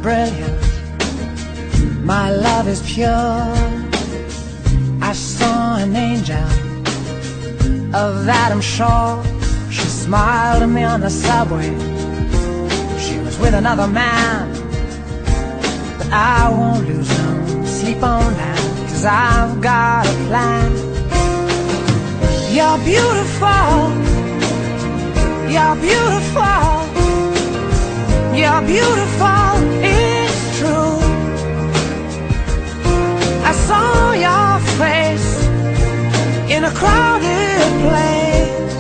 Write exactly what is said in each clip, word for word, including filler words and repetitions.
brilliant, my love is pure. I saw an angel, of that I'm sure. She smiled at me on the subway. She was with another man, but I won't lose no sleep on that, 'cause I've got a plan. You're beautiful, you're beautiful, you're beautiful, it's true. I saw your face in a crowded place,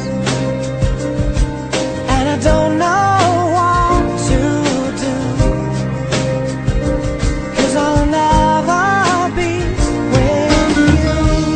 and I don't know what to do, 'cause I'll never be with you.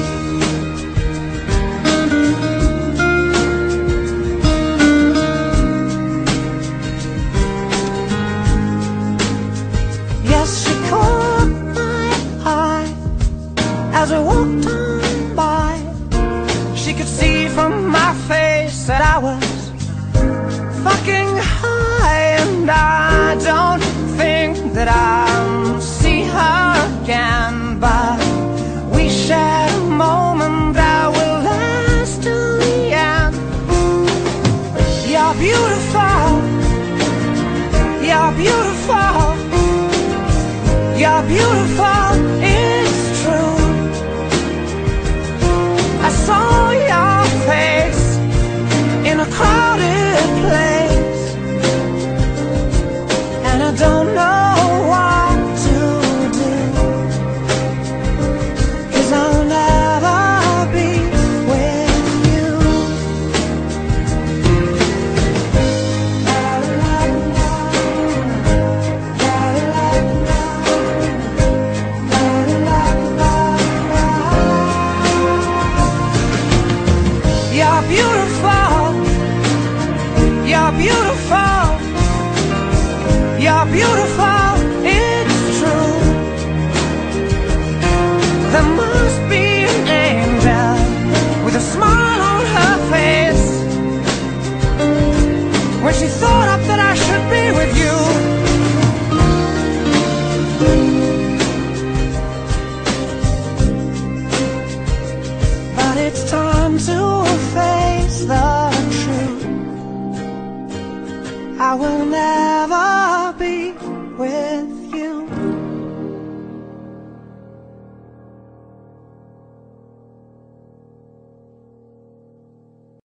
Yes, she caught my eye as I walked on by. She could see from my face that I was fucking high, and I don't think that I'll see her again, but we shared a moment that will last till the end. You're beautiful, you're beautiful, you're beautiful, it's true. I saw your face in a crowded place, and I don't know what to do, 'cause I'll never be with you. You're beautiful, you're beautiful, you're beautiful.